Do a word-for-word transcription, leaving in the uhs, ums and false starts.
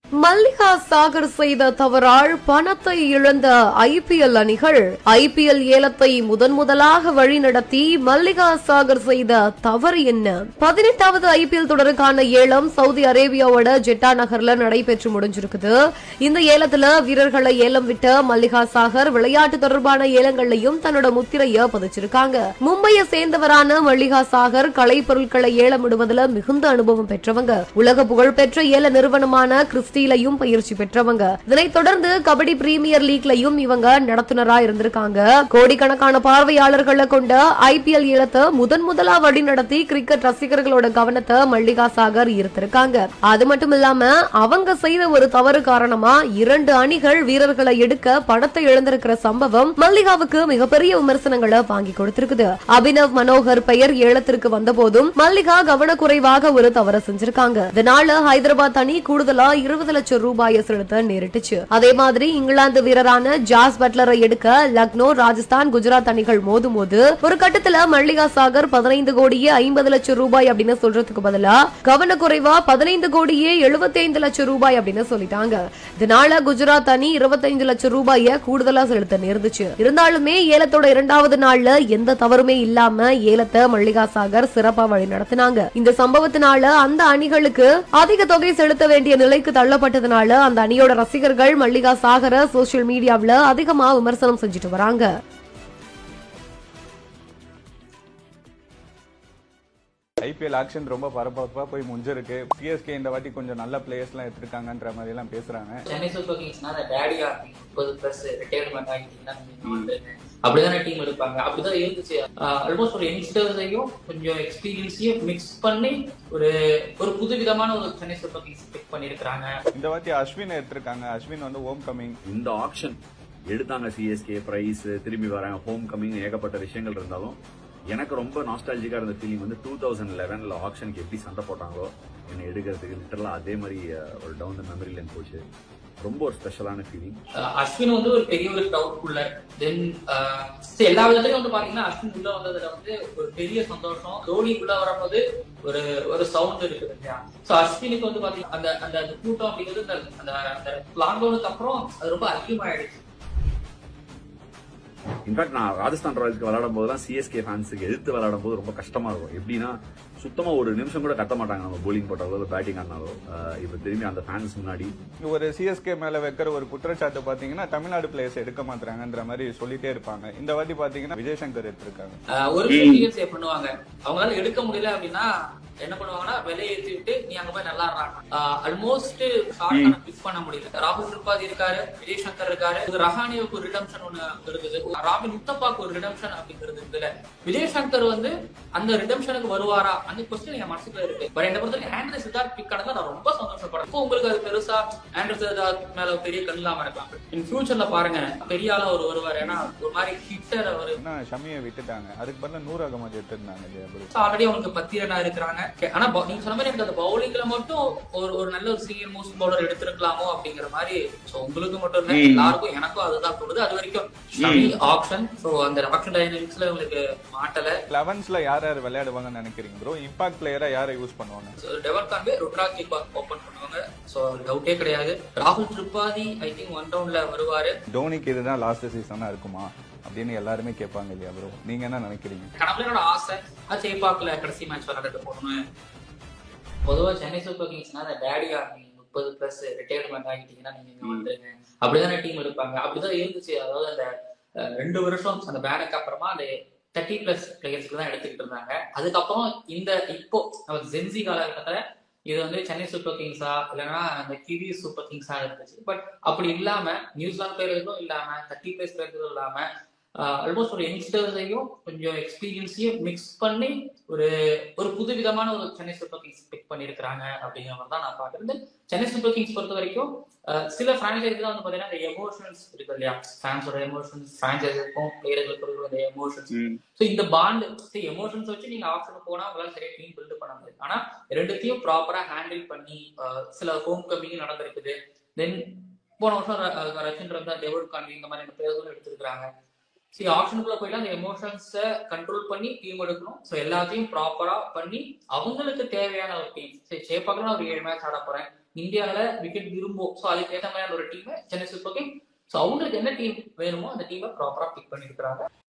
மல்லிகா சாகர் செய்த தவறால் பணத்தை இழந்த ஐபிஎல் அணிகள் ஐபிஎல் ஏலத்தை முதன் முதலாக வழிநடத்தி மல்லிகா சாகர் செய்த தவறு என்ன? பதினெட்டாவது ஐபிஎல் தொடருக்கான ஏலம் சவுதி அரேபியாவோட ஜெட்டா நகர்ல நடைபெற்று முடிஞ்சிருக்குது. இந்த ஏலத்துல வீரர்களை ஏலம் விட்ட மல்லிகா சாகர் விளையாட்டு தொடர்பான ஏலங்களையும் தன்னோட முத்திரைய பதிச்சிருக்காங்க. மும்பையை சேர்ந்தவரான மல்லிகா சாகர் கலை பொருட்களை ஏலமிடுவதில் மிகுந்த அனுபவம் பெற்றவங்க. உலக புகழ்பெற்ற ஏல நிறுவனமான கிறிஸ்டி பயிற்சி பெற்றவங்க. இதனைத் தொடர்ந்து கபடி பிரீமியர் லீக்லையும் இவங்க நடத்துனரா இருந்திருக்காங்க. கோடிக்கணக்கான பார்வையாளர்களை கொண்ட ஐபிஎல் ஏலத்தை முதன் முதலா வழிநடத்தி கிரிக்கெட் ரசிகர்களோட கவனத்தை மல்லிகா சாகர் ஈர்த்திருக்காங்க. அது மட்டும் இல்லாம அவங்க செய்த ஒரு தவறு காரணமா இரண்டு அணிகள் வீரர்களை எடுக்க பணத்தை இழந்திருக்கிற சம்பவம் மல்லிகாவுக்கு மிகப்பெரிய விமர்சனங்களை வாங்கி கொடுத்திருக்குது. அபினவ் மனோகர் பெயர் ஏலத்திற்கு வந்த போதும் மல்லிகா கவனக்குறைவாக ஒரு தவறு செஞ்சிருக்காங்க. இதனால ஹைதராபாத் அணி கூடுதலா இருபது லட்சம் ரூபாயை செலுத்த நேரிட்டுச்சு. அதே மாதிரி இங்கிலாந்து வீரரான ஜாஸ் பட்லரை எடுக்க லக்னோ, ராஜஸ்தான், குஜராத் அணிகள் மோதும் போது ஒரு கட்டத்துல மல்லிகா சாகர் பதினைந்து கோடியே ஐம்பது லட்சம் ரூபாய் அப்படின்னு சொல்றதுக்கு பதிலா கவனக்குறைவா பதினைந்து கோடியே எழுபத்தி ஐந்து லட்சம் ரூபாய் அப்படின்னு சொல்லிட்டாங்க. இதனால குஜராத் அணி இருபத்தைந்து லட்சம் ரூபாய கூடுதலா செலுத்த நேர்ந்துச்சு. இருந்தாலுமே ஏலத்தோட இரண்டாவது நாள்ல எந்த தவறுமே இல்லாம ஏலத்தை மல்லிகா சாகர் சிறப்பா வழி நடத்தினாங்க. இந்த சம்பவத்தினால அந்த அணிகளுக்கு அதிக தொகை செலுத்த வேண்டிய நிலைக்கு தள்ளப்பட்டதுனால அந்த அணியோட ரசிகர்கள் மல்லிகா சாகர சோசியல் மீடியாவில் அதிகமா விமர்சனம் செஞ்சுட்டு வராங்க. ஐபிஎல் ஆக்ஷன் ரொம்ப பரபரப்பா போய் முடிஞ்சிருக்கு. சிஎஸ்கே இந்த வாட்டி கொஞ்சம் நல்ல பிளேயர்ஸ் எல்லாம் எடுத்திருக்காங்கன்ற மாதிரி எல்லாம் பேசுறாங்க. சென்னை சூப்பர் கிங்ஸ்னா டேடி ஆர்மி முப்பது பிளஸ் ரிட்டையர்மெண்ட் ஆகிட்டீங்கன்னா அப்படிதானே டீம் எடுப்பாங்க. அப்படிதான் இருந்துச்சு. ஆல்மோஸ்ட் ஒரு யங்ஸ்டர்ஸையும் கொஞ்சம் எக்ஸ்பீரியன்ஸையும் மிக்ஸ் பண்ணி ஒரு ஒரு புது விதமான ஒரு சென்னை சூப்பர் கிங்ஸ் பிக் பண்ணிருக்காங்க. இந்த வாட்டி அஸ்வின் எடுத்திருக்காங்க. அஸ்வின் வந்து ஹோம் கமிங். இந்த ஆக்ஷன் எடுத்தாங்க. சிஎஸ்கே பிரைஸ் திரும்பி வராங்க, ஹோம் கமிங், ஏகப்பட்ட விஷயங்கள் இருந்தாலும் எனக்கு ரொம்ப நாஸ்டாலஜிக்கா இருந்த ஃபீலிங் வந்து டூ தௌசண்ட் லெவன்ல ஆக்ஷனுக்கு எப்படி சண்டை போட்டாங்களோ என்னை எடுக்கிறதுக்கு லிட்டரலா அதே மாதிரி ஒரு டவுன் த மெமரி லைன் போச்சு. ரொம்ப ஒரு ஸ்பெஷலான ஃபீலிங். அஸ்வின் வந்து ஒரு பெரிய ஒரு கிரவுட் குள்ள தென் எல்லா விதத்திலையும் வந்து பாத்தீங்கன்னா அஸ்வின் உள்ள வந்ததுல வந்து ஒரு பெரிய சந்தோஷம். தோனி உள்ள வரும்போது ஒரு ஒரு சவுண்ட் இருக்குது இல்லையா? சோ அஸ்வினுக்கு வந்து பாத்தீங்கன்னா அந்த அந்த கூட்டம் அப்படிங்கிறது அந்த அந்த லாக்டவுனுக்கு அப்புறம் அது ரொம்ப அதிகமாயிடுச்சு. இன்ஃபேக்ட் நான் ராஜஸ்தான் ராயல்ஸ்க்கு விளையாடும் போதுலாம் சிஎஸ்கே ஃபேன்ஸுக்கு எதிர்த்து விளையாடும் போது ரொம்ப கஷ்டமா இருக்கும். எப்படின்னா சுத்தமா ஒரு நிமிஷம் கூட கத்த மாட்டாங்க நம்ம போலிங் போட்டாலோ பேட்டிங் ஆனாலோ. இப்ப திரும்பி அந்த ஃபேன்ஸ் முன்னாடி ஒரு சிஎஸ்கே மேல வைக்கிற ஒரு குற்றச்சாட்டு பாத்தீங்கன்னா தமிழ்நாடு பிளேயர்ஸ் எடுக்க மாட்டாங்கன்ற மாதிரி சொல்லிட்டே இருப்பாங்க. இந்த வாட்டி பாத்தீங்கன்னா விஜய் சங்கர் எடுத்திருக்காங்க. ஒரு பண்ணுவாங்க அவங்களால எடுக்க முடியல அப்படின்னா என்ன பண்ணுவாங்கன்னா விலையை ஏற்றி விட்டு நீ அங்க போய் நல்லா ஆல்மோஸ்ட் பிக் பண்ண முடியல. ராகுல் திரிபாதி இருக்காரு, விஜய் சங்கர் இருக்காரு, ரஹானியோக்கு ஒரு ரிடம்ஷன் ஒண்ணு இருக்குது, ராபின் உத்தப்பாக்கு ஒரு ரிடம்ஷன் அப்படிங்கிறது இருக்குல்ல. விஜய் சங்கர் வந்து அந்த ரிடம்ஷனுக்கு வருவாரா அந்த கொஸ்டின் என் மனசுக்குள்ள இருக்கு. பட் என்ன பொறுத்தவரைக்கும் ஆண்ட்ரூ சித்தார்த் பிக் ஆனது நான் ரொம்ப சந்தோஷப்படுறேன். இப்போ உங்களுக்கு அது பெருசா ஆண்ட்ரூ சித்தார்த் மேல பெரிய கல்லாம இருக்கலாம். இன் ஃபியூச்சர்ல பாருங்க பெரிய ஆளா ஒரு வருவார். ஏன்னா ஒரு மாதிரி ஹிட்டர் அவரு ஷமியை விட்டுட்டாங்க. அதுக்கு பதிலா நூறு அகமது எடுத்திருந்தாங்க. ஆல்ரெடி அவங்களுக்கு பத்திரனா இருக்கிறாங்க. ஆனா நீங்க சொன்ன மாதிரி அந்த பவுலிங்ல மட்டும் ஒரு ஒரு நல்ல ஒரு சீனியர் மோஸ்ட் பவுலர் எடுத்திருக்கலாமோ அப்படிங்கிற மாதிரி உங்களுக்கு மட்டும் இல்ல எல்லாருக்கும் எனக்கும் அதுதான் தோணுது. அது வரைக்கும் ஆப்ஷன் அந்த ஆப்ஷன் டைனமிக்ஸ்ல உங்களுக்கு மாட்டல. லெவன்ஸ்ல யார் யார் விளையாடுவாங்கன்னு நினைக்கிறீங்க ப்ரோ? இம்பாக்ட் பிளேயரா யாரை யூஸ் பண்ணுவாங்க? டெவல் கான்வே ருத்ராஜ் ஓபன் பண்ணுவாங்க. சோ டவுட்டே கிடையாது. ராகுல் திரிபாதி ஐ திங்க் ஒன் ரவுண்ட்ல வருவாரு. தோனிக்கு இதுதான் லாஸ்ட் சீசனா இருக்குமா அப்படின்னு எல்லாருமே கேட்பாங்க இல்லையா ப்ரோ? நீங்க என்ன நினைக்கிறீங்க? கடவுளோட ஆசை அது ஜெய்பாக்ல கடைசி மேட்ச் விளையாட்டு போகணும். பொதுவா சென்னை சூப்பர் கிங்ஸ்னா டேடி ஆர்மி முப்பது பிளஸ் ரிட்டையர்மெண்ட் ஆகிட்டீங்கன்னா நீங்க வந்துருங்க அப்படிதானே டீம் எடுப்பாங்க. அப்படிதான் இருந்துச்சு. அதாவது அந்த ரெண்டு வருஷம் அந்த பேனுக்கு அப்புறமா அந்த தேர்ட்டி பிளஸ் பிளேயர்ஸ்க்கு தான் எடுத்துக்கிட்டு இருந்தாங்க. அதுக்கப்புறம் இந்த இப்போ ஜென்சி காலகட்டத்துல இது வந்து சென்னை சூப்பர் கிங்ஸா இல்லைன்னா அந்த கிவி சூப்பர் கிங்ஸா இருந்துச்சு. பட் அப்படி இல்லாம நியூசிலாந்து பிளேயர்களும் இல்லாம தேர்ட்டி பிளஸ் பிளேயர்களும் இல்லாம ஆல்மோஸ்ட் ஒரு யங்ஸ்டர்ஸையும் கொஞ்சம் எக்ஸ்பீரியன்ஸையும் மிக்ஸ் பண்ணி ஒரு ஒரு புது விதமான ஒரு சென்னை சூப்பர் கிங்ஸ் பிக் பண்ணிருக்காங்க அப்படிங்கிற மாதிரி தான் நான் பாக்குறேன். சென்னை சூப்பர் கிங்ஸ் பொறுத்த வரைக்கும் சில பிரான்சைஸ் தான் வந்து பாத்தீங்கன்னா இந்த எமோஷன்ஸ் இருக்கு இல்லையா? ஃபேன்ஸோட எமோஷன்ஸ், பிரான்சைஸுக்கும் பிளேயர்களுக்கும் இந்த எமோஷன்ஸ். ஸோ இந்த பாண்ட் எமோஷன்ஸ் வச்சு நீங்க ஆப்ஷன் போனா உங்களால சரியா டீம் பில்ட் பண்ண முடியாது. ஆனா ரெண்டுத்தையும் ப்ராப்பரா ஹேண்டில் பண்ணி சில ஹோம் கமிங் நடந்திருக்குது. தென் போன வருஷம் ரஷ்யன் இருந்தா டேவிட் கான்வி இந்த மாதிரி பிளேயர்களும் எடுத்திருக்காங்க. சி ஆப்ஷனுக்குள்ள போயிட்டு அந்த எமோஷன்ஸை கண்ட்ரோல் பண்ணி டீம் எடுக்கணும். ஸோ எல்லாத்தையும் ப்ராப்பரா பண்ணி அவங்களுக்கு தேவையான ஒரு டீம். சரி சேப்பாக்கலாம் ஒரு ஏழு மேட்ச் ஆட போறேன், இந்தியாவில விக்கெட் விரும்பும். ஸோ அதுக்கு ஏற்ற மாதிரியான ஒரு team Chennai super kings. So அவங்களுக்கு என்ன டீம் வேணுமோ அந்த டீமை ப்ராப்பரா பிக் பண்ணிருக்காங்க.